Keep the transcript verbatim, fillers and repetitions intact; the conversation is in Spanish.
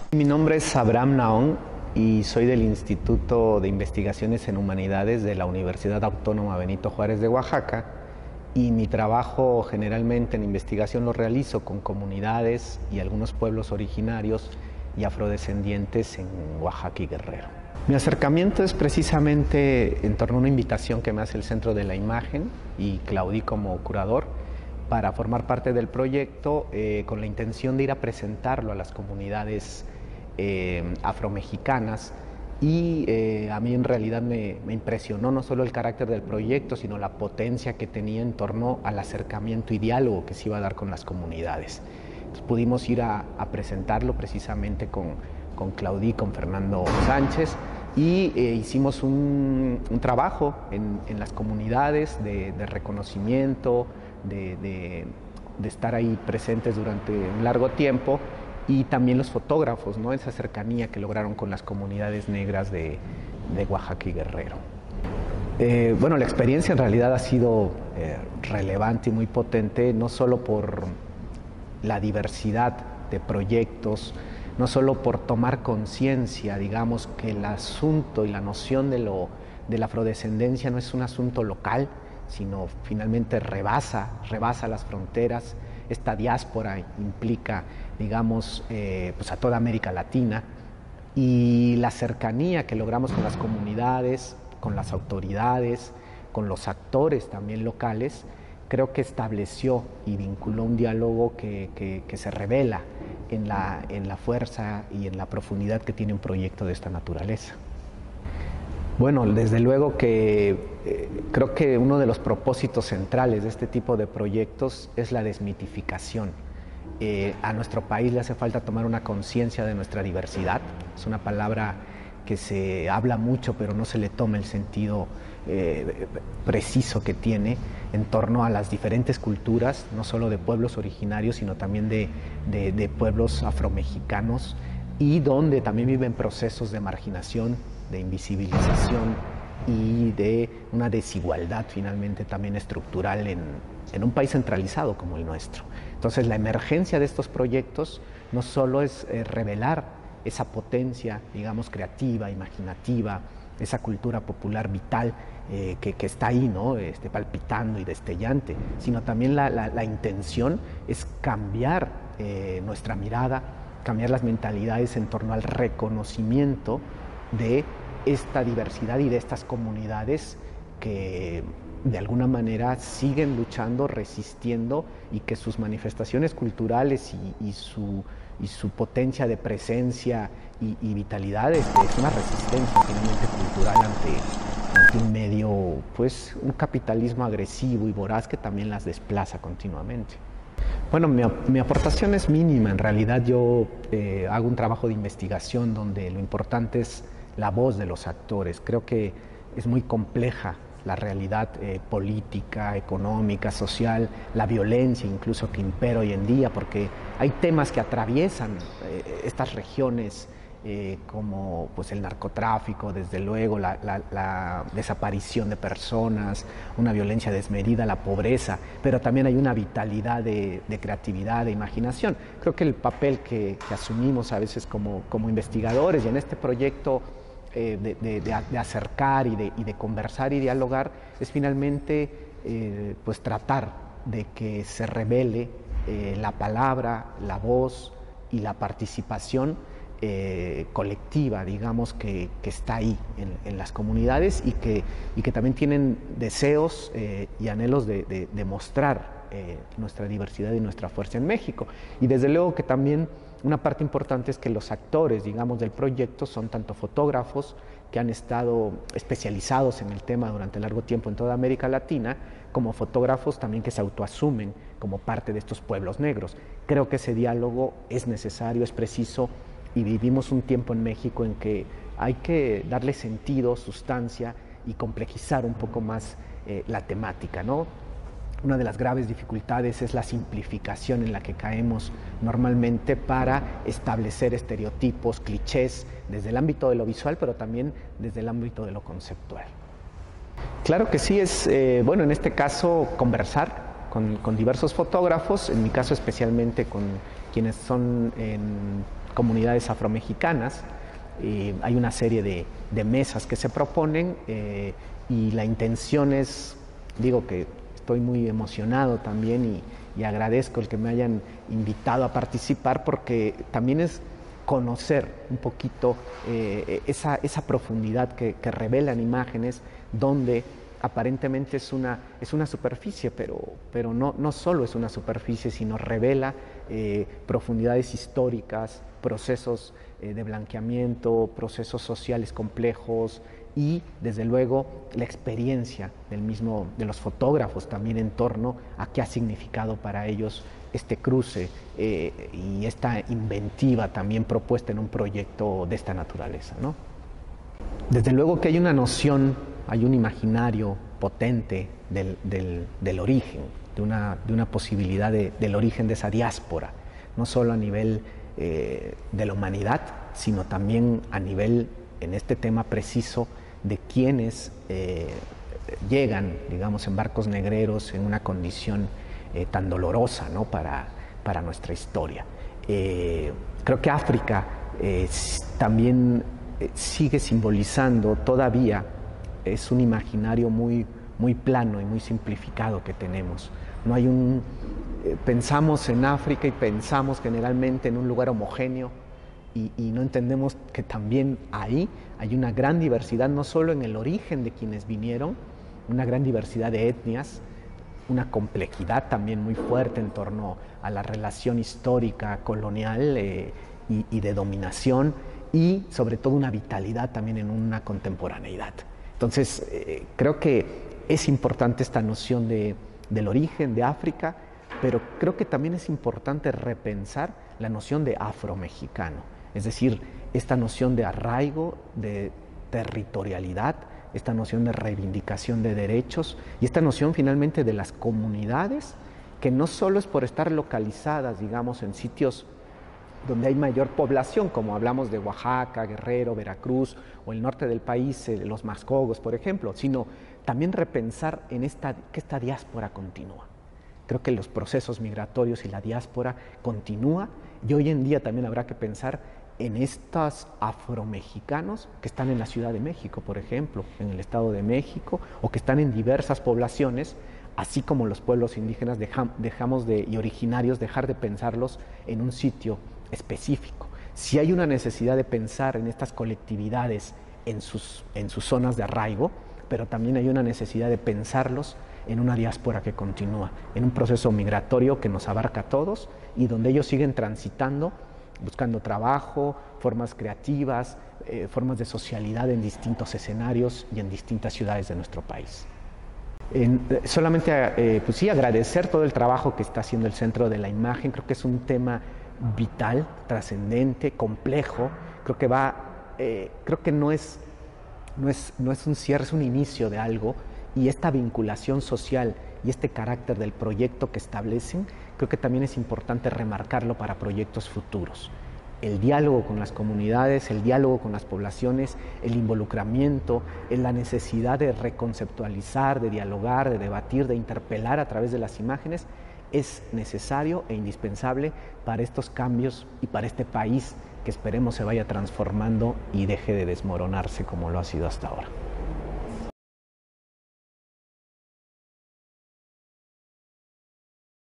Mi nombre es Abraham Naón y soy del Instituto de Investigaciones en Humanidades de la Universidad Autónoma Benito Juárez de Oaxaca, y mi trabajo generalmente en investigación lo realizo con comunidades y algunos pueblos originarios y afrodescendientes en Oaxaca y Guerrero. Mi acercamiento es precisamente en torno a una invitación que me hace el Centro de la Imagen y Claudí como curador para formar parte del proyecto eh, con la intención de ir a presentarlo a las comunidades eh, afromexicanas. Y eh, a mí en realidad me, me impresionó no solo el carácter del proyecto, sino la potencia que tenía en torno al acercamiento y diálogo que se iba a dar con las comunidades. Entonces pudimos ir a, a presentarlo precisamente con, con Claudí, con Fernando Sánchez, y eh, hicimos un, un trabajo en, en las comunidades de, de reconocimiento, de, de, de estar ahí presentes durante un largo tiempo, y también los fotógrafos, ¿no? Esa cercanía que lograron con las comunidades negras de, de Oaxaca y Guerrero. Eh, bueno, la experiencia en realidad ha sido eh, relevante y muy potente, no solo por la diversidad de proyectos, no solo por tomar conciencia, digamos, que el asunto y la noción de, lo, de la afrodescendencia no es un asunto local, sino finalmente rebasa, rebasa las fronteras. Esta diáspora implica, digamos, eh, pues a toda América Latina, y la cercanía que logramos con las comunidades, con las autoridades, con los actores también locales, creo que estableció y vinculó un diálogo que, que, que se revela en la, en la fuerza y en la profundidad que tiene un proyecto de esta naturaleza. Bueno, desde luego que eh, creo que uno de los propósitos centrales de este tipo de proyectos es la desmitificación. Eh, a nuestro país le hace falta tomar una conciencia de nuestra diversidad. Es una palabra que se habla mucho, pero no se le toma el sentido eh, preciso que tiene en torno a las diferentes culturas, no solo de pueblos originarios, sino también de, de, de pueblos afromexicanos, y donde también viven procesos de marginación, de invisibilización y de una desigualdad finalmente también estructural en, en un país centralizado como el nuestro. Entonces la emergencia de estos proyectos no solo es eh, revelar esa potencia, digamos, creativa, imaginativa, esa cultura popular vital eh, que, que está ahí, ¿no? este, palpitando y destellante, sino también la, la, la intención es cambiar eh, nuestra mirada, cambiar las mentalidades en torno al reconocimiento de esta diversidad y de estas comunidades que de alguna manera siguen luchando, resistiendo, y que sus manifestaciones culturales y, y, su, y su potencia de presencia y, y vitalidad es, es una resistencia finalmente cultural ante, ante un medio, pues un capitalismo agresivo y voraz que también las desplaza continuamente. Bueno, mi, mi aportación es mínima. En realidad yo eh, hago un trabajo de investigación donde lo importante es la voz de los actores. Creo que es muy compleja la realidad eh, política, económica, social, la violencia incluso que impera hoy en día, porque hay temas que atraviesan eh, estas regiones eh, como pues, el narcotráfico, desde luego, la, la, la desaparición de personas, una violencia desmedida, la pobreza, pero también hay una vitalidad de, de creatividad, de imaginación. Creo que el papel que, que asumimos a veces como, como investigadores y en este proyecto Eh, de, de, de acercar y de, y de conversar y dialogar es finalmente eh, pues tratar de que se revele eh, la palabra, la voz y la participación eh, colectiva, digamos, que, que está ahí en, en las comunidades, y que, y que también tienen deseos eh, y anhelos de, de, de mostrar eh, nuestra diversidad y nuestra fuerza en México. Y desde luego que también una parte importante es que los actores, digamos, del proyecto son tanto fotógrafos que han estado especializados en el tema durante largo tiempo en toda América Latina, como fotógrafos también que se autoasumen como parte de estos pueblos negros. Creo que ese diálogo es necesario, es preciso, y vivimos un tiempo en México en que hay que darle sentido, sustancia y complejizar un poco más eh, la temática, ¿no? Una de las graves dificultades es la simplificación en la que caemos normalmente para establecer estereotipos, clichés, desde el ámbito de lo visual, pero también desde el ámbito de lo conceptual. Claro que sí, es, eh, bueno, en este caso, conversar con, con diversos fotógrafos, en mi caso especialmente con quienes son en comunidades afromexicanas. Eh, hay una serie de, de mesas que se proponen eh, y la intención es, digo que estoy muy emocionado también y, y agradezco el que me hayan invitado a participar, porque también es conocer un poquito eh, esa, esa profundidad que, que revelan imágenes donde aparentemente es una, es una superficie, pero, pero no, no solo es una superficie, sino revela eh, profundidades históricas, procesos eh, de blanqueamiento, procesos sociales complejos y, desde luego, la experiencia del mismo, de los fotógrafos también en torno a qué ha significado para ellos este cruce eh, y esta inventiva también propuesta en un proyecto de esta naturaleza, ¿no? Desde luego que hay una noción, hay un imaginario potente del, del, del origen, de una, de una posibilidad de, del origen de esa diáspora, no solo a nivel eh, de la humanidad, sino también a nivel, en este tema preciso, de quienes eh, llegan, digamos, en barcos negreros en una condición eh, tan dolorosa, ¿no?, para, para nuestra historia. Eh, creo que África eh, también eh, sigue simbolizando todavía, es un imaginario muy, muy plano y muy simplificado que tenemos. No hay un, eh, pensamos en África y pensamos generalmente en un lugar homogéneo, y, y no entendemos que también ahí hay una gran diversidad, no solo en el origen de quienes vinieron, una gran diversidad de etnias, una complejidad también muy fuerte en torno a la relación histórica, colonial eh, y, y de dominación, y sobre todo una vitalidad también en una contemporaneidad. Entonces, eh, creo que es importante esta noción de, del origen de África, pero creo que también es importante repensar la noción de afromexicano, es decir, esta noción de arraigo, de territorialidad, esta noción de reivindicación de derechos y esta noción finalmente de las comunidades, que no solo es por estar localizadas, digamos, en sitios donde hay mayor población, como hablamos de Oaxaca, Guerrero, Veracruz o el norte del país, eh, los Maxcogos, por ejemplo, sino también repensar en esta, que esta diáspora continúa. Creo que los procesos migratorios y la diáspora continúa, y hoy en día también habrá que pensar en estos afromexicanos que están en la Ciudad de México, por ejemplo, en el Estado de México, o que están en diversas poblaciones, así como los pueblos indígenas dejam, dejamos de, y originarios, dejar de pensarlos en un sitio específico. Si hay una necesidad de pensar en estas colectividades en sus, en sus zonas de arraigo, pero también hay una necesidad de pensarlos en una diáspora que continúa, en un proceso migratorio que nos abarca a todos y donde ellos siguen transitando, buscando trabajo, formas creativas, eh, formas de socialidad en distintos escenarios y en distintas ciudades de nuestro país. En, eh, solamente eh, pues sí, agradecer todo el trabajo que está haciendo el Centro de la Imagen. Creo que es un tema vital, trascendente, complejo. Creo que va, eh, creo que no es, no es, no es un cierre, es un inicio de algo, y esta vinculación social y este carácter del proyecto que establecen, creo que también es importante remarcarlo para proyectos futuros. El diálogo con las comunidades, el diálogo con las poblaciones, el involucramiento, la necesidad de reconceptualizar, de dialogar, de debatir, de interpelar a través de las imágenes, es necesario e indispensable para estos cambios y para este país que esperemos se vaya transformando y deje de desmoronarse como lo ha sido hasta ahora.